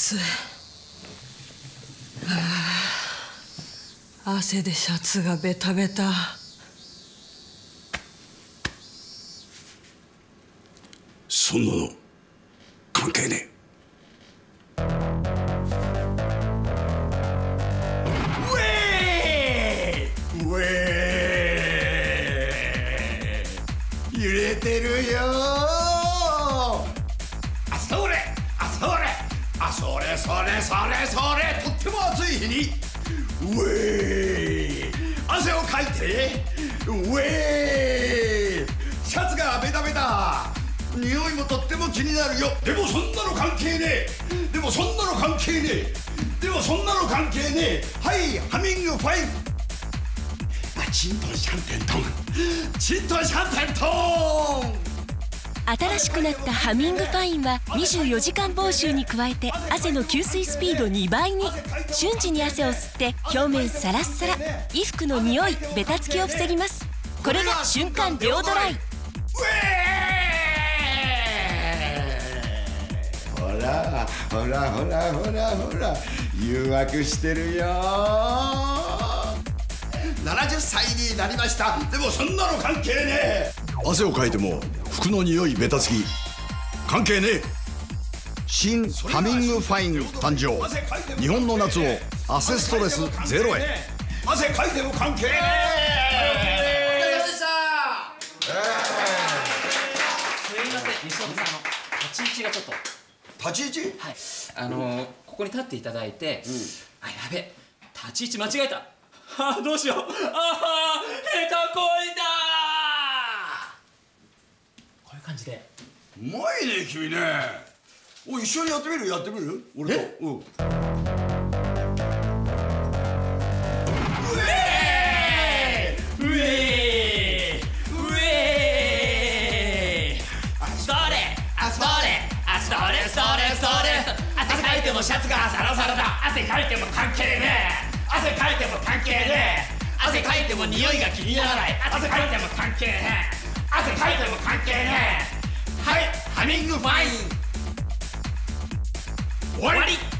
暑い。汗でシャツがベタベタ。 そんなの関係ねえ。揺れてるよ。あ、それあ、それあ、それそれそれそれ、とっても暑い日にウェー汗をかいてウェーシャツがベタベタ、匂いもとっても気になるよ。でもそんなの関係ねえ。でもそんなの関係ねえ。でもそんなの関係ねえ。はい、ハミングファイン。チントンシャンテントン、チントンシャンテントン。 新しくなったハミングファインは24時間防臭に加えて汗の吸水スピード2倍に。瞬時に汗を吸って表面サラッサラ、衣服の匂いベタつきを防ぎます。これが瞬間デオドライ。 ほらほらほらほらほら、誘惑してるよ。70歳になりました。でもそんなの関係ねえ。汗をかいても服の匂いベタつき関係ねえ。新ハミングファイン誕生。日本の夏を汗ストレスゼロへ。汗かいても関係ねえ。 お疲れ様でした。 すいません、西岡さん、立ち位置がちょっと。 立ち位置？ はい、ここに立っていただいて、あ、やべ、立ち位置間違えた。あ、どうしよう。ああ、下手こいた。こういう感じで。 うまいね君ね。おい、一緒にやってみる？やってみる？俺と。うん。 汗かいてもシャツがサラサラだ。汗かいても関係ねえ。汗かいても関係ねえ。汗かいても匂いが気にならない。汗かいても関係ねえ。汗かいても関係ねえ。はい、ハミングファイン終わり。